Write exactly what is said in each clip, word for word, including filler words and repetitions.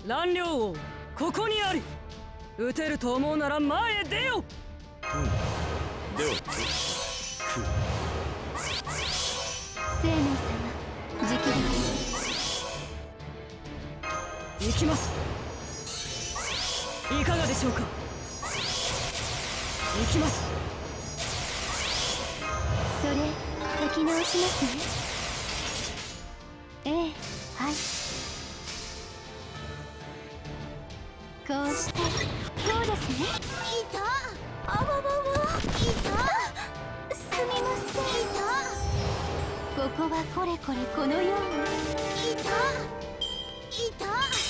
蘭陵王、ここにあり。撃てると思うなら前へ出よ。 うん、では生命様、直々 行きます。いかがでしょうか。行きます。 それ書き直しますね。ええ、はい。こうしてこうですね。いた、あわわわ、いた、すみません。いた、ここはこれこれこのように。いた、いた、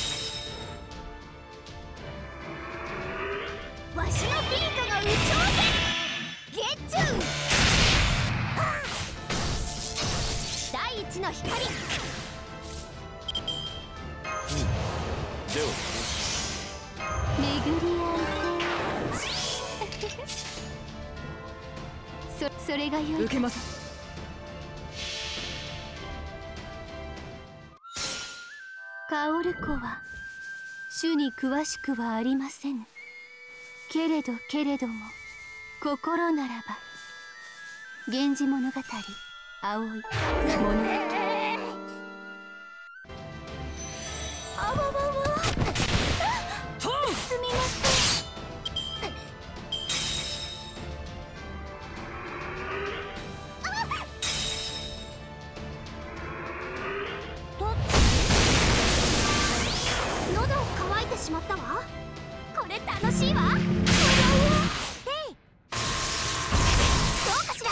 わしのピーカが有頂天ゲッチュー。第一の光。 うん、では巡り合いてそ、それがよい。 受けます。 薫子は主に詳しくはありませんけれどけれども、心ならば源氏物語葵物語。あわわわ、 とすみません。喉乾いてしまったわ。これ楽しいわ。へい、どうかしら。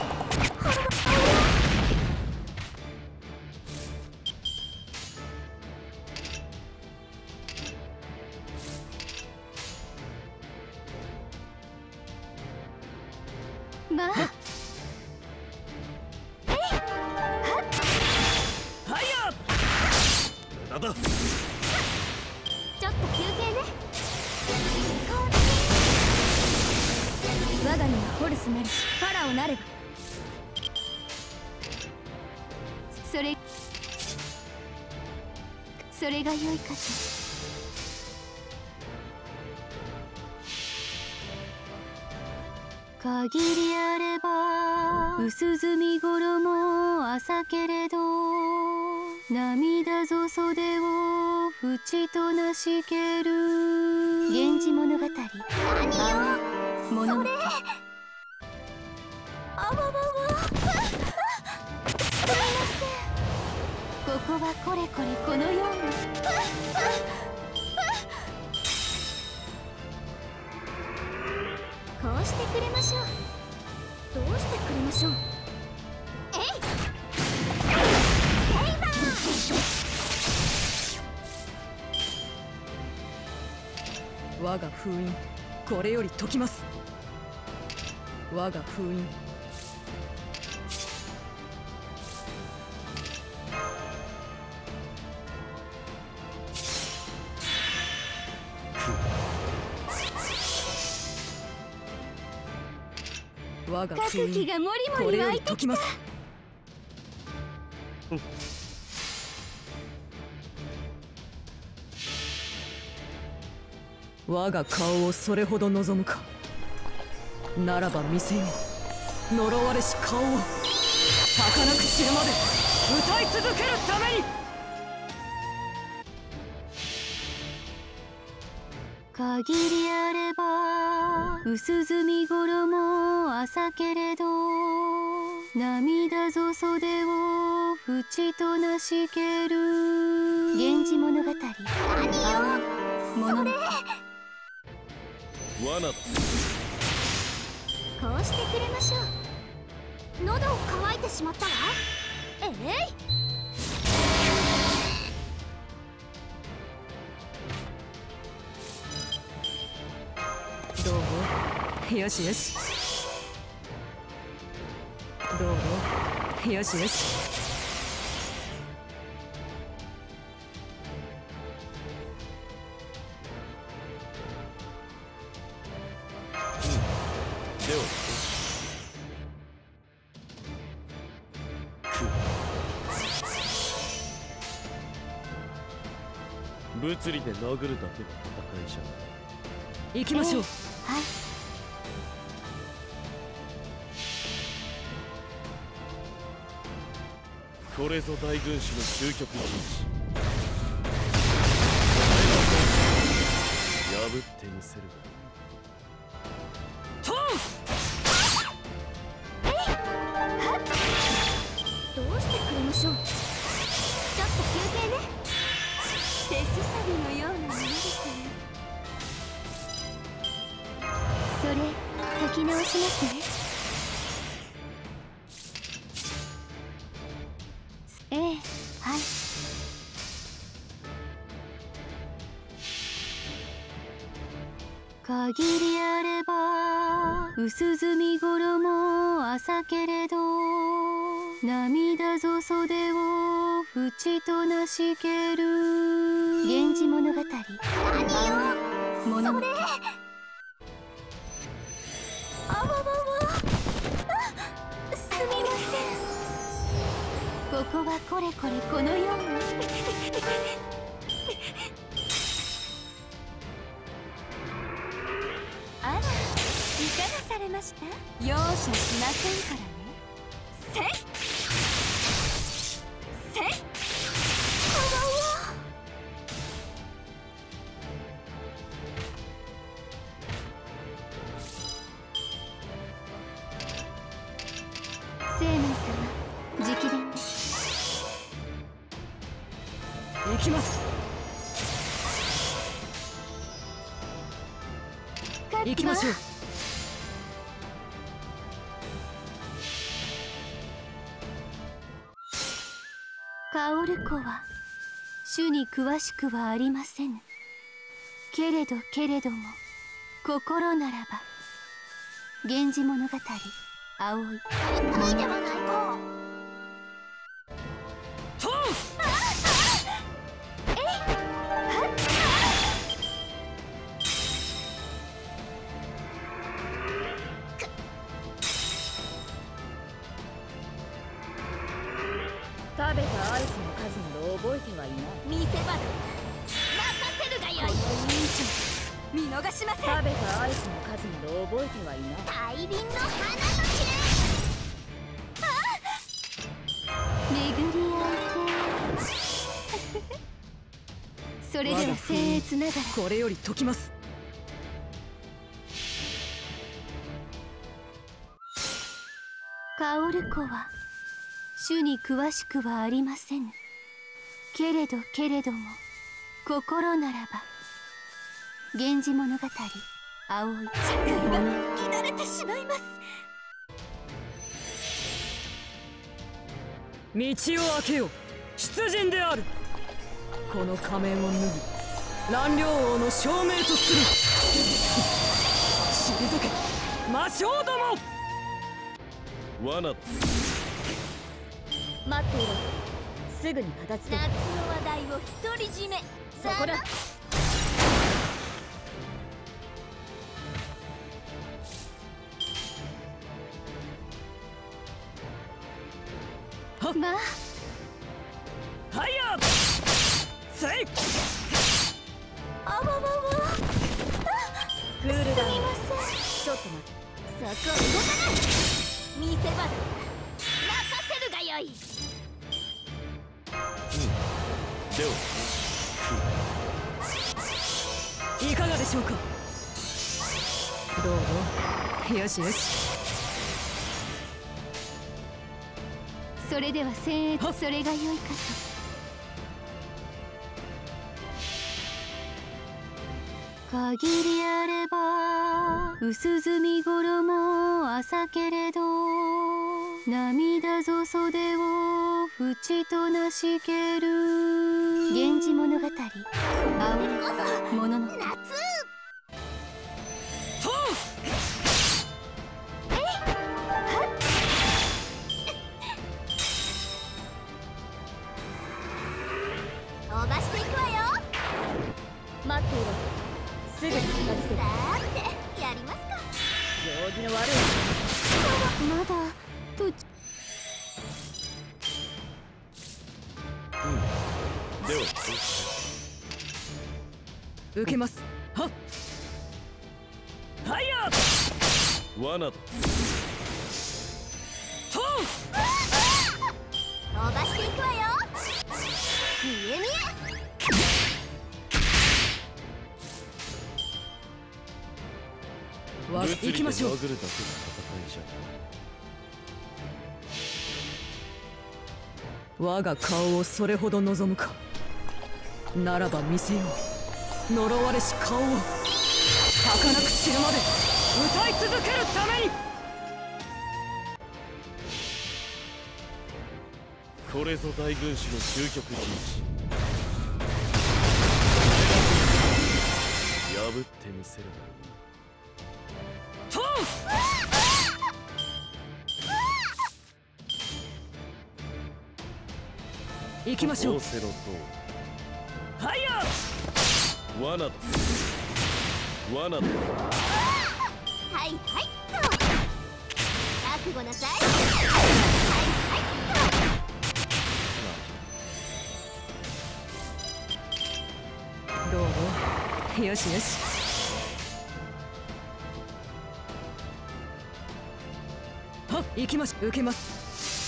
まあ、えい、 はいや。 だだ。 ちょっと休憩ね。我が身はホルスなりファラオなれば。それそれが良いかと。限りあれば薄墨衣浅けれど、涙ぞ袖を縁となしける。源氏物語。何よそれ。あわわわ、すみません。ここはこれこれこのように。こうしてくれましょう。どうしてくれましょう。えい、セイバー。 我が封印、これより解きます。我が封印。我が封各機印、 がもりもこれより湧いてきた。 り解きます。我が顔をそれほど望むか。ならば見せよう、呪われし顔を。儚く散るまで歌い続けるために。 限りあれば薄墨衣浅けれど、涙ぞ袖を縁となしける。源氏物語。何よそれ。 罠。 こうしてくれましょう。喉乾いてしまったわ。えい、 どう？よしよし。どう？よしよし。 では物理で殴るだけの戦いじゃない。 行きましょう。 はい。 これぞ大軍師の究極の道。破ってみせるわ。 トン。 えいはっどうしてくれましょう。ちょっと休憩ね。手すさびのようなものですね。それ書き直しますね。ええ、はい。限りあれば薄墨衣浅けれど涙ぞ袖を縁となしける源氏物語。何よ物それ。あわわわあ、すみません。ここはこれこれこのようにあら、いかがされました？容赦しませんからね。せいせいこわわ青年様、直伝です。 行きます。行きましょう。薫子は主に詳しくはありませぬ。けれどけれども心ならば源氏物語葵痛いではないか。トン。えいはっ食べたアイスの数など覚えてはいない。見せ場だ。任せるがよい。この委員長見逃しません。食べたアイスの数など覚えてはいない。大輪の花の切れ。巡り合いてそれでは僭越ながらこれより解きます。薫子は主に詳しくはありませぬ。けれどけれども心ならば源氏物語葵社会が乱れてしまいます。道を開けよ。出陣である。この仮面を脱ぎ蘭陵王の証明とする。退け魔性ども。 罠待っていろ。すぐに片付け。夏の話題を独り占め。そこだ。まあはいやせい。あわわわクールダウン。すみません。ちょっと待って。そこ動かない。見せ場だ。任せるがよい。 ではいかがでしょうか。どうぞ。よしよし。それでは僭越それがよいかと。限りあれば薄墨衣浅けれど涙ぞ袖を縁となしける源氏物語青ものの夏。トン。えいはっ飛ばしていくわよ。待っていろ。すぐに片付けて。さーってやりますか。行儀の悪い。まだ途中。 うんでは受けます。はっはいや罠だ。 飛ばしていくわよ。見え見え。 わ物理で行きましょう。 殴るだけの戦いじゃ。 我が顔をそれほど望むか。ならば見せよう、呪われし顔を。儚く散るまで歌い続けるために。 これぞ大軍師の究極陣地。破ってみせる。 と行きましょう。 オセロとはいや罠だ。罠だ。 はいはいっと。覚悟なさい。はいはいっと。 どう？よしよし。はっ行きまし受けます。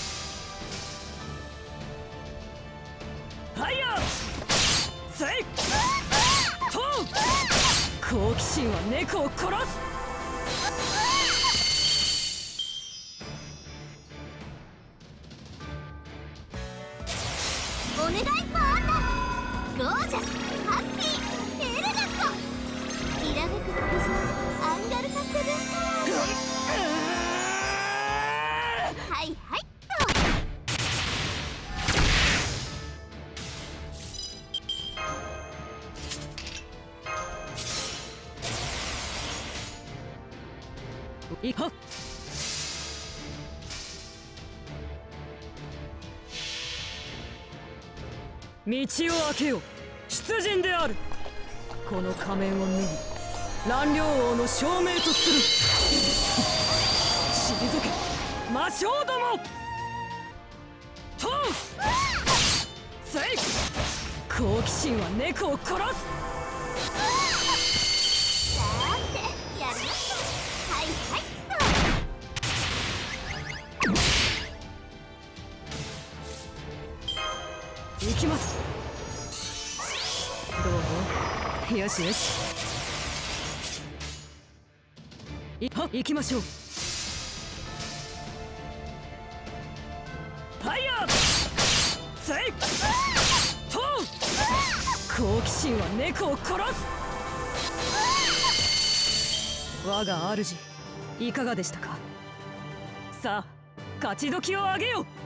はいやせいと好奇心は猫を殺す。 お願いパート。ゴージャス、ハッピー、エレガント。きらめく黒人アンガルタセブンカード。はいはいっと。いはっ道を開けよう。出陣である。この仮面を脱ぎ蘭陵王の証明とする。退け魔性どもとせい好奇心は猫を殺す。 さーてやりました。はいはいっ行きます。どう？よしよし。いは行きましょう。はいやせいと好奇心は猫を殺す。我が主いかがでしたか。さあ勝ち時をあげよう。